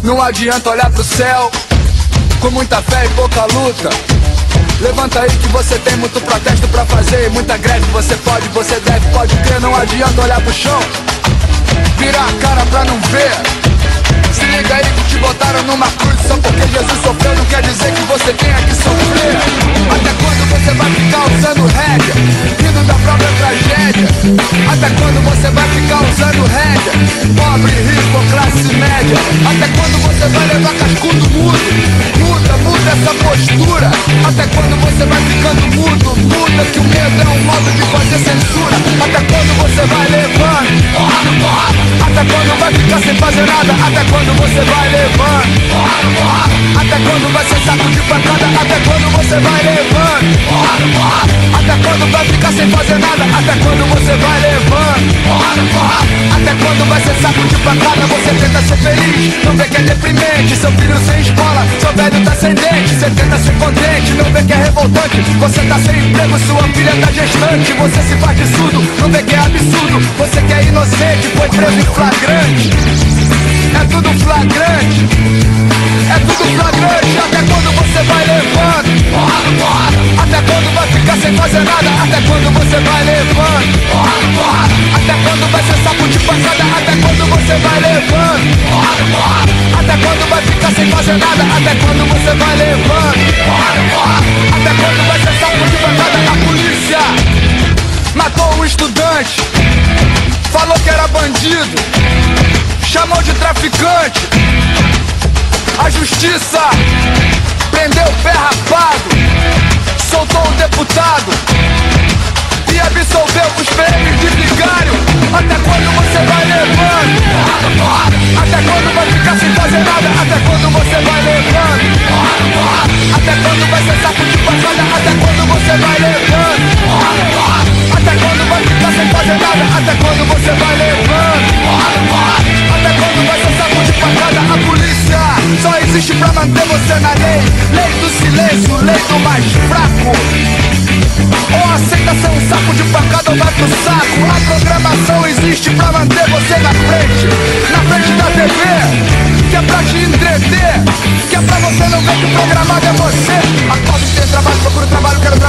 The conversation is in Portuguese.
Não adianta olhar pro céu com muita fé e pouca luta. Levanta aí que você tem muito protesto pra fazer, muita greve. Você pode, você deve, pode crer. Não adianta olhar pro chão, virar a cara pra não ver. Se liga aí que te botaram numa cruz. Só porque Jesus sofreu não quer dizer que você tenha que sofrer. Até quando você vai ficar usando rédea, rindo da própria tragédia? Até quando você vai ficar usando rédea, pobre, rico, classe média? Até quando você vai levar cascudo mudo? Muda essa postura. Até quando você vai ficando mudo? Muda que o medo é um modo de fazer censura. Até quando você vai levando? Até quando vai ficar sem fazer nada? Até quando você vai levando? Até quando vai ser saco de pancada? Até quando você vai levando? Até quando vai ficar sem fazer nada? Até quando você vai levando? Até quando vai ser saco de pancada? Você tenta ser feliz, não vê que é deprimente. Seu filho sem escola, seu velho tá sem dente. Você tenta ser contente, não vê que é revoltante. Você tá sem emprego, sua filha tá gestante. Você se faz de surdo, não vê que é absurdo. Você que é inocente, foi preso em flagrante. É tudo flagrante, é tudo flagrante. Até quando você vai levando? Até quando vai ficar sem fazer nada? Até quando você vai levando? Até quando vai ser sapo de pancada? Até quando você vai levando? Até quando vai ficar sem fazer nada? Até quando você vai levando? Até quando vai ser sapo de pancada? A polícia matou um estudante, falou que era bandido, chamou de traficante. A justiça prendeu o pé rapado, soltou um deputado e absolveu os prêmios de vigário. Até quando você vai levando? Até quando vai ficar sem fazer nada? Até quando você vai levando? Até quando vai ser saco de pancada? Até quando você vai levando? Até quando vai ficar sem fazer nada? Até quando você vai levando? Até quando vai ser saco de pancada? A polícia só existe pra manter você na lei. Lei do silêncio, lei do mais fraco. Ou aceita ser um saco de pancada ou vai pro saco. A programação existe pra manter você na frente da TV, que é pra te entreter, que é pra você não ver que o programado é você. Acorda e tem trabalho, procura trabalho, quero